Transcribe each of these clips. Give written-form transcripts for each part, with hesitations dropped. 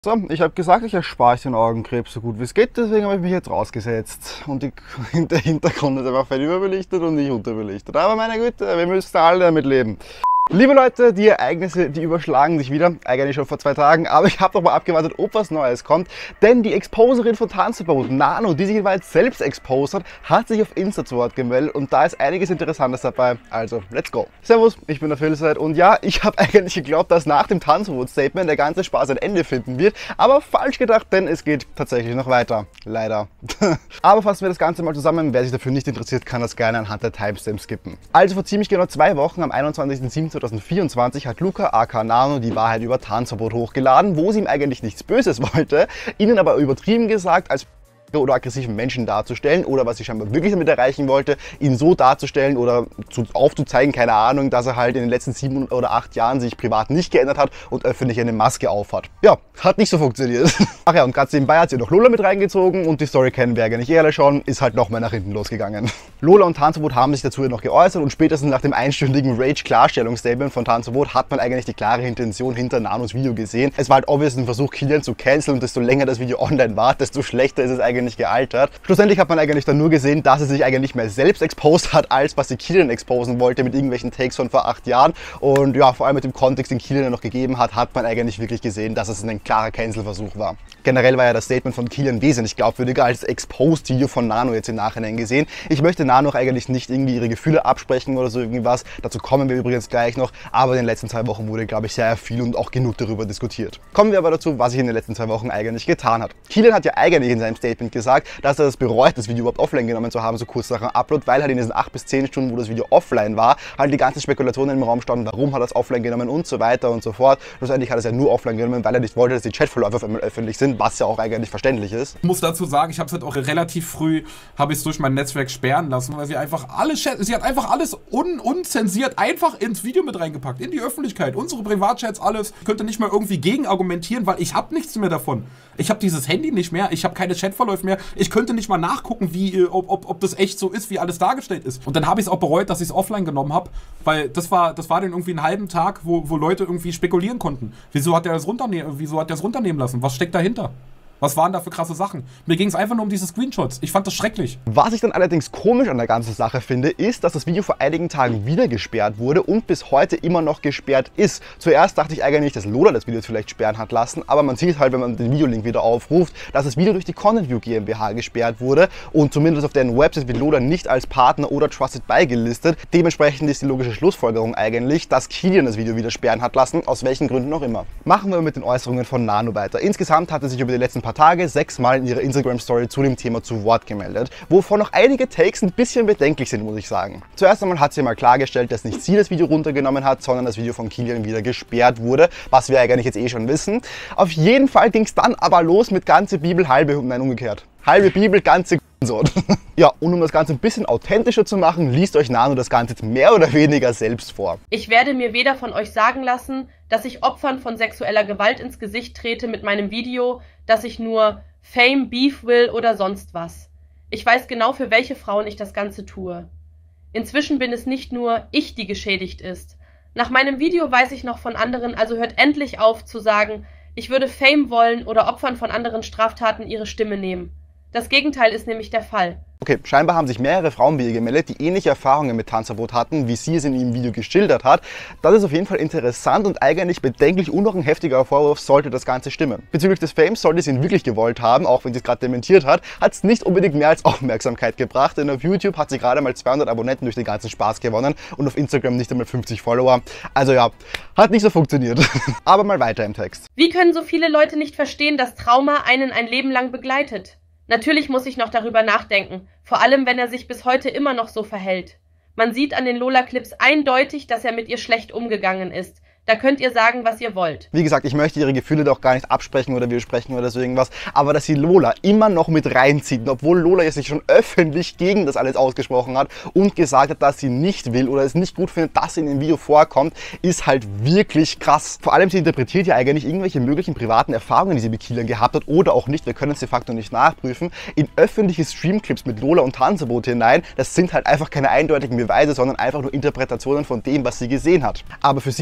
So, ich habe gesagt, ich erspare euch den Augenkrebs so gut wie es geht, deswegen habe ich mich jetzt rausgesetzt. Und der Hintergrund ist einfach fett überbelichtet und nicht unterbelichtet. Aber meine Güte, wir müssen alle damit leben. Liebe Leute, die Ereignisse, die überschlagen sich wieder, eigentlich schon vor 2 Tagen, aber ich habe doch mal abgewartet, ob was Neues kommt, denn die Exposerin von Tanzverbot, Nano, die sich jeweils selbst exposed hat sich auf Insta zu Wort gemeldet und da ist einiges Interessantes dabei, also let's go. Servus, ich bin der Philside und ja, ich habe eigentlich geglaubt, dass nach dem Tanzverbot-Statement der ganze Spaß ein Ende finden wird, aber falsch gedacht, denn es geht tatsächlich noch weiter, leider. Aber fassen wir das Ganze mal zusammen, wer sich dafür nicht interessiert, kann das gerne anhand der Timestamps skippen. Also vor ziemlich genau 2 Wochen, am 21.07.2024 hat Luca aka Nano die Wahrheit über Tanzverbot hochgeladen, wo sie ihm eigentlich nichts Böses wollte, ihnen aber übertrieben gesagt als oder aggressiven Menschen darzustellen oder was sie scheinbar wirklich damit erreichen wollte, ihn so darzustellen oder aufzuzeigen, keine Ahnung, dass er halt in den letzten 7 oder 8 Jahren sich privat nicht geändert hat und öffentlich eine Maske aufhat. Ja, hat nicht so funktioniert. Ach ja, und gerade nebenbei hat sie noch Lola mit reingezogen und die Story kennen wir ja nicht ehrlich schon, ist halt nochmal nach hinten losgegangen. Lola und Tanzverbot haben sich dazu noch geäußert und spätestens nach dem einstündigen Rage-Klarstellungsstatement von Tanzverbot hat man eigentlich die klare Intention hinter Nanos Video gesehen. Es war halt obvious ein Versuch, Kilian zu canceln und desto länger das Video online war, desto schlechter ist es eigentlich nicht gealtert. Schlussendlich hat man eigentlich dann nur gesehen, dass sie sich eigentlich nicht mehr selbst exposed hat, als was sie Kilian exposen wollte mit irgendwelchen Takes von vor 8 Jahren. Und ja, vor allem mit dem Kontext, den Kilian noch gegeben hat, hat man eigentlich wirklich gesehen, dass es ein klarer Cancel-Versuch war. Generell war ja das Statement von Kilian wesentlich glaubwürdiger als das Exposed-Video von Nano jetzt im Nachhinein gesehen. Ich möchte Nano auch eigentlich nicht irgendwie ihre Gefühle absprechen oder so irgendwas. Dazu kommen wir übrigens gleich noch. Aber in den letzten 2 Wochen wurde, glaube ich, sehr viel und auch genug darüber diskutiert. Kommen wir aber dazu, was sich in den letzten 2 Wochen eigentlich getan hat. Kilian hat ja eigentlich in seinem Statement gesagt, dass er das bereut, das Video überhaupt offline genommen zu haben, so kurz nach dem Upload, weil halt in diesen 8 bis 10 Stunden, wo das Video offline war, halt die ganzen Spekulationen im Raum standen, warum hat er es offline genommen und so weiter und so fort. Schlussendlich hat er es ja nur offline genommen, weil er nicht wollte, dass die Chatverläufe auf einmal öffentlich sind, was ja auch eigentlich verständlich ist. Ich muss dazu sagen, ich habe es halt auch relativ früh, habe ich es durch mein Netzwerk sperren lassen, weil sie einfach alles, sie hat einfach alles unzensiert einfach ins Video mit reingepackt, in die Öffentlichkeit, unsere Privatchats, alles. Ich könnte nicht mal irgendwie gegen argumentieren, weil ich habe nichts mehr davon. Ich habe dieses Handy nicht mehr, ich habe keine Chatverläufe mehr, ich könnte nicht mal nachgucken, wie, ob das echt so ist, wie alles dargestellt ist. Und dann habe ich es auch bereut, dass ich es offline genommen habe, weil das war dann irgendwie einen halben Tag, wo Leute irgendwie spekulieren konnten. Wieso hat der das runternehmen lassen? Was steckt dahinter? Was waren da für krasse Sachen? Mir ging es einfach nur um diese Screenshots. Ich fand das schrecklich. Was ich dann allerdings komisch an der ganzen Sache finde, ist, dass das Video vor einigen Tagen wieder gesperrt wurde und bis heute immer noch gesperrt ist. Zuerst dachte ich eigentlich, dass Lola das Video vielleicht sperren hat lassen, aber man sieht halt, wenn man den Videolink wieder aufruft, dass das Video durch die Content View GmbH gesperrt wurde und zumindest auf deren Website wird Lola nicht als Partner oder Trusted Buy gelistet. Dementsprechend ist die logische Schlussfolgerung eigentlich, dass Kilian das Video wieder sperren hat lassen, aus welchen Gründen auch immer. Machen wir mit den Äußerungen von Nano weiter. Insgesamt hat er sich über die letzten paar Tage 6 Mal in ihrer Instagram-Story zu dem Thema zu Wort gemeldet, wovon noch einige Takes ein bisschen bedenklich sind, muss ich sagen. Zuerst einmal hat sie mal klargestellt, dass nicht sie das Video runtergenommen hat, sondern das Video von Kilian wieder gesperrt wurde, was wir eigentlich jetzt eh schon wissen. Auf jeden Fall ging es dann aber los mit ganze Bibel, halbe, nein umgekehrt. Halbe Bibel, ganze so. Ja, und um das Ganze ein bisschen authentischer zu machen, liest euch Nano das Ganze jetzt mehr oder weniger selbst vor. Ich werde mir weder von euch sagen lassen, dass ich Opfern von sexueller Gewalt ins Gesicht trete mit meinem Video, dass ich nur Fame, Beef will oder sonst was. Ich weiß genau, für welche Frauen ich das Ganze tue. Inzwischen bin es nicht nur ich, die geschädigt ist. Nach meinem Video weiß ich noch von anderen, also hört endlich auf zu sagen, ich würde Fame wollen oder Opfern von anderen Straftaten ihre Stimme nehmen. Das Gegenteil ist nämlich der Fall. Okay, scheinbar haben sich mehrere Frauen bei ihr gemeldet, die ähnliche Erfahrungen mit Tanzverbot hatten, wie sie es in ihrem Video geschildert hat. Das ist auf jeden Fall interessant und eigentlich bedenklich und noch ein heftiger Vorwurf, sollte das Ganze stimmen. Bezüglich des Fames sollte sie ihn wirklich gewollt haben, auch wenn sie es gerade dementiert hat, hat es nicht unbedingt mehr als Aufmerksamkeit gebracht, denn auf YouTube hat sie gerade mal 200 Abonnenten durch den ganzen Spaß gewonnen und auf Instagram nicht einmal 50 Follower. Also ja, hat nicht so funktioniert. Aber mal weiter im Text. Wie können so viele Leute nicht verstehen, dass Trauma einen ein Leben lang begleitet? Natürlich muss ich noch darüber nachdenken, vor allem wenn er sich bis heute immer noch so verhält. Man sieht an den Lola-Clips eindeutig, dass er mit ihr schlecht umgegangen ist. Da könnt ihr sagen, was ihr wollt. Wie gesagt, ich möchte ihre Gefühle doch gar nicht absprechen oder widersprechen oder so irgendwas, aber dass sie Lola immer noch mit reinzieht, obwohl Lola sich schon öffentlich gegen das alles ausgesprochen hat und gesagt hat, dass sie nicht will oder es nicht gut findet, dass sie in dem Video vorkommt, ist halt wirklich krass. Vor allem, sie interpretiert ja eigentlich irgendwelche möglichen privaten Erfahrungen, die sie mit Kilian gehabt hat oder auch nicht, wir können es de facto nicht nachprüfen, in öffentliche Streamclips mit Lola und Tanzverbot hinein. Das sind halt einfach keine eindeutigen Beweise, sondern einfach nur Interpretationen von dem, was sie gesehen hat. Aber für sie blöderweise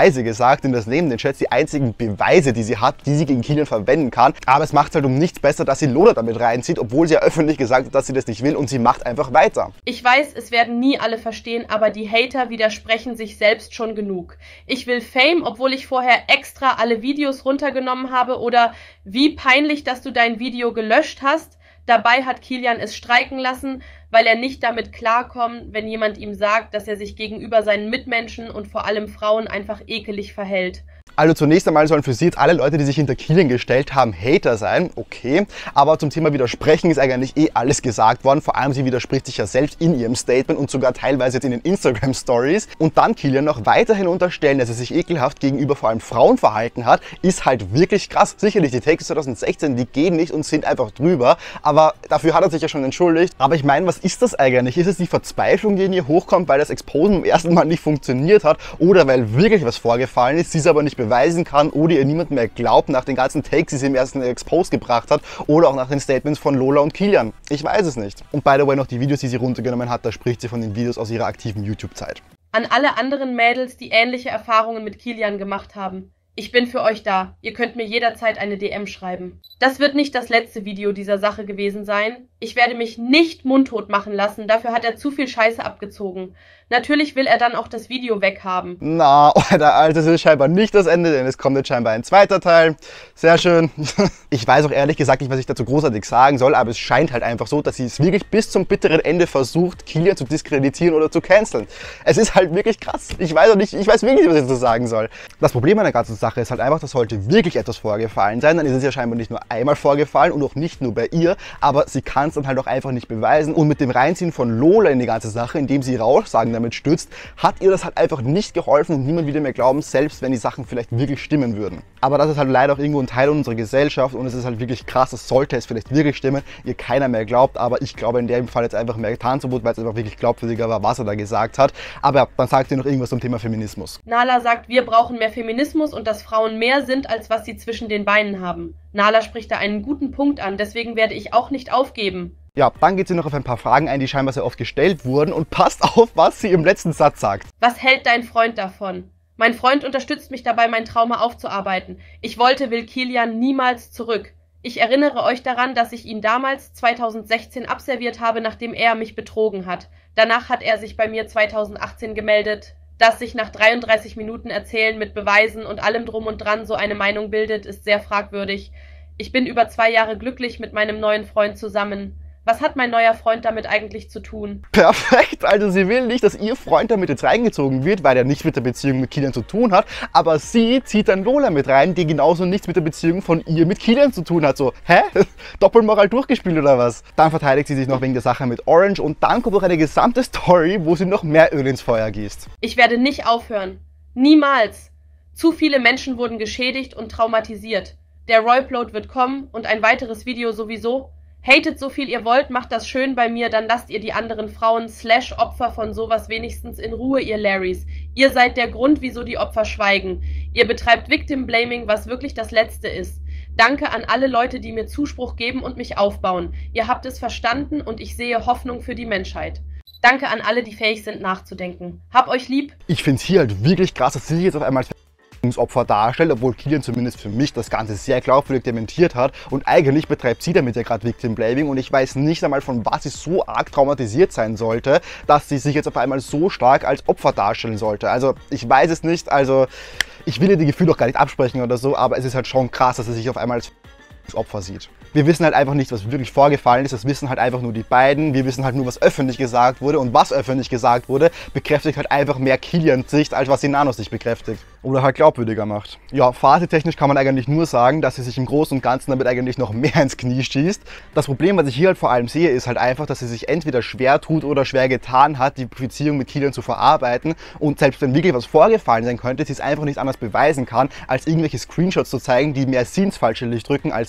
Beweise gesagt und das neben den Chats die einzigen Beweise, die sie hat, die sie gegen Kilian verwenden kann. Aber es macht halt um nichts besser, dass sie Lola damit reinzieht, obwohl sie ja öffentlich gesagt hat, dass sie das nicht will und sie macht einfach weiter. Ich weiß, es werden nie alle verstehen, aber die Hater widersprechen sich selbst schon genug. Ich will Fame, obwohl ich vorher extra alle Videos runtergenommen habe, oder wie peinlich, dass du dein Video gelöscht hast. Dabei hat Kilian es streiken lassen, weil er nicht damit klarkommt, wenn jemand ihm sagt, dass er sich gegenüber seinen Mitmenschen und vor allem Frauen einfach ekelig verhält. Also zunächst einmal sollen für sie jetzt alle Leute, die sich hinter Kilian gestellt haben, Hater sein, okay. Aber zum Thema Widersprechen ist eigentlich eh alles gesagt worden. Vor allem sie widerspricht sich ja selbst in ihrem Statement und sogar teilweise jetzt in den Instagram-Stories. Und dann Kilian noch weiterhin unterstellen, dass er sich ekelhaft gegenüber vor allem Frauen verhalten hat, ist halt wirklich krass. Sicherlich, die Takes 2016, die gehen nicht und sind einfach drüber. Aber dafür hat er sich ja schon entschuldigt. Aber ich meine, was ist das eigentlich? Ist es die Verzweiflung, die in ihr hochkommt, weil das Exposen im ersten Mal nicht funktioniert hat? Oder weil wirklich was vorgefallen ist, sie es aber nicht beweisen kann oder ihr niemand mehr glaubt nach den ganzen Takes, die sie im ersten Expose gebracht hat oder auch nach den Statements von Lola und Kilian. Ich weiß es nicht. Und by the way noch die Videos, die sie runtergenommen hat, da spricht sie von den Videos aus ihrer aktiven YouTube-Zeit. An alle anderen Mädels, die ähnliche Erfahrungen mit Kilian gemacht haben. Ich bin für euch da. Ihr könnt mir jederzeit eine DM schreiben. Das wird nicht das letzte Video dieser Sache gewesen sein. Ich werde mich nicht mundtot machen lassen, dafür hat er zu viel Scheiße abgezogen. Natürlich will er dann auch das Video weghaben. Na, Alter, das ist scheinbar nicht das Ende, denn es kommt jetzt scheinbar ein zweiter Teil. Sehr schön. Ich weiß auch ehrlich gesagt nicht, was ich dazu großartig sagen soll, aber es scheint halt einfach so, dass sie es wirklich bis zum bitteren Ende versucht, Kilian zu diskreditieren oder zu canceln. Es ist halt wirklich krass. Ich weiß wirklich nicht, was ich dazu sagen soll. Das Problem an der ganzen Sache ist halt einfach, dass heute wirklich etwas vorgefallen sein. Dann ist es ja scheinbar nicht nur einmal vorgefallen und auch nicht nur bei ihr, aber sie kann es dann halt auch einfach nicht beweisen. Und mit dem Reinziehen von Lola in die ganze Sache, indem sie ihre Aussagen damit stützt, hat ihr das halt einfach nicht geholfen und niemand wieder mehr glauben, selbst wenn die Sachen vielleicht wirklich stimmen würden. Aber das ist halt leider auch irgendwo ein Teil unserer Gesellschaft und es ist halt wirklich krass, es sollte es vielleicht wirklich stimmen, ihr keiner mehr glaubt, aber ich glaube in dem Fall jetzt einfach mehr Tarnverbot, weil es einfach wirklich glaubwürdiger war, was er da gesagt hat. Aber ja, dann sagt ihr noch irgendwas zum Thema Feminismus. Nala sagt, wir brauchen mehr Feminismus und dass Frauen mehr sind, als was sie zwischen den Beinen haben. Nala spricht da einen guten Punkt an, deswegen werde ich auch nicht aufgeben. Ja, dann geht sie noch auf ein paar Fragen ein, die scheinbar sehr oft gestellt wurden und passt auf, was sie im letzten Satz sagt. Was hält dein Freund davon? Mein Freund unterstützt mich dabei, mein Trauma aufzuarbeiten. Ich will Kilian niemals zurück. Ich erinnere euch daran, dass ich ihn damals 2016 abserviert habe, nachdem er mich betrogen hat. Danach hat er sich bei mir 2018 gemeldet. Dass sich nach 33 Minuten Erzählen mit Beweisen und allem drum und dran so eine Meinung bildet, ist sehr fragwürdig. Ich bin über 2 Jahre glücklich mit meinem neuen Freund zusammen. Was hat mein neuer Freund damit eigentlich zu tun? Perfekt, also sie will nicht, dass ihr Freund damit jetzt reingezogen wird, weil er nichts mit der Beziehung mit Kilian zu tun hat, aber sie zieht dann Lola mit rein, die genauso nichts mit der Beziehung von ihr mit Kilian zu tun hat. So, hä? Doppelmoral durchgespielt oder was? Dann verteidigt sie sich noch wegen der Sache mit Orange und dann kommt noch eine gesamte Story, wo sie noch mehr Öl ins Feuer gießt. Ich werde nicht aufhören. Niemals. Zu viele Menschen wurden geschädigt und traumatisiert. Der Royplot wird kommen und ein weiteres Video sowieso. Hatet so viel ihr wollt, macht das schön bei mir, dann lasst ihr die anderen Frauen / Opfer von sowas wenigstens in Ruhe, ihr Larrys. Ihr seid der Grund, wieso die Opfer schweigen. Ihr betreibt Victim Blaming, was wirklich das Letzte ist. Danke an alle Leute, die mir Zuspruch geben und mich aufbauen. Ihr habt es verstanden und ich sehe Hoffnung für die Menschheit. Danke an alle, die fähig sind nachzudenken. Hab euch lieb. Ich finde es hier halt wirklich krass, dass sie sich jetzt auf einmal Opfer darstellt, obwohl Kilian zumindest für mich das Ganze sehr glaubwürdig dementiert hat und eigentlich betreibt sie damit ja gerade Victim Blaming und ich weiß nicht einmal, von was sie so arg traumatisiert sein sollte, dass sie sich jetzt auf einmal so stark als Opfer darstellen sollte. Also ich weiß es nicht, also ich will ihr die Gefühle auch gar nicht absprechen oder so, aber es ist halt schon krass, dass sie sich auf einmal als Opfer sieht. Wir wissen halt einfach nicht, was wirklich vorgefallen ist, das wissen halt einfach nur die beiden, wir wissen halt nur, was öffentlich gesagt wurde und was öffentlich gesagt wurde, bekräftigt halt einfach mehr Kilians Sicht, als was Sinanos sich bekräftigt oder halt glaubwürdiger macht. Ja, fazittechnisch kann man eigentlich nur sagen, dass sie sich im Großen und Ganzen damit eigentlich noch mehr ins Knie schießt. Das Problem, was ich hier halt vor allem sehe, ist halt einfach, dass sie sich entweder schwer tut oder schwer getan hat, die Beziehung mit Kilian zu verarbeiten und selbst wenn wirklich was vorgefallen sein könnte, sie es einfach nicht anders beweisen kann, als irgendwelche Screenshots zu zeigen, die mehr sie ins falsche Licht drücken als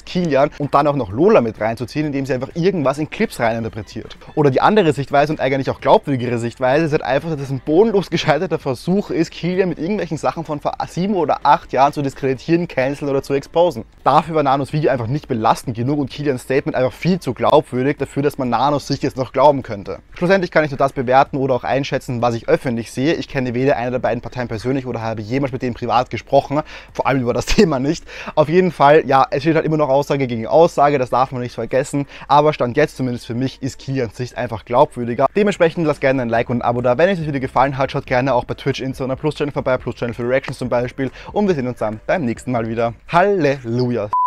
Kilian und dann auch noch Lola mit reinzuziehen, indem sie einfach irgendwas in Clips reininterpretiert. Oder die andere Sichtweise und eigentlich auch glaubwürdigere Sichtweise ist halt einfach, dass es ein bodenlos gescheiterter Versuch ist, Kilian mit irgendwelchen Sachen von vor 7 oder 8 Jahren zu diskreditieren, canceln oder zu exposen. Dafür war Nanos Video einfach nicht belastend genug und Kilians Statement einfach viel zu glaubwürdig dafür, dass man Nanos sich jetzt noch glauben könnte. Schlussendlich kann ich nur das bewerten oder auch einschätzen, was ich öffentlich sehe. Ich kenne weder eine der beiden Parteien persönlich oder habe jemals mit denen privat gesprochen, vor allem über das Thema nicht. Auf jeden Fall, ja, es steht halt immer noch Aussage gegen Aussage, das darf man nicht vergessen, aber Stand jetzt zumindest für mich ist Kilians Sicht einfach glaubwürdiger. Dementsprechend lasst gerne ein Like und ein Abo da. Wenn euch das Video gefallen hat, schaut gerne auch bei Twitch, Insta und Plus-Channel vorbei, Plus-Channel für Reactions zum Beispiel und wir sehen uns dann beim nächsten Mal wieder. Halleluja!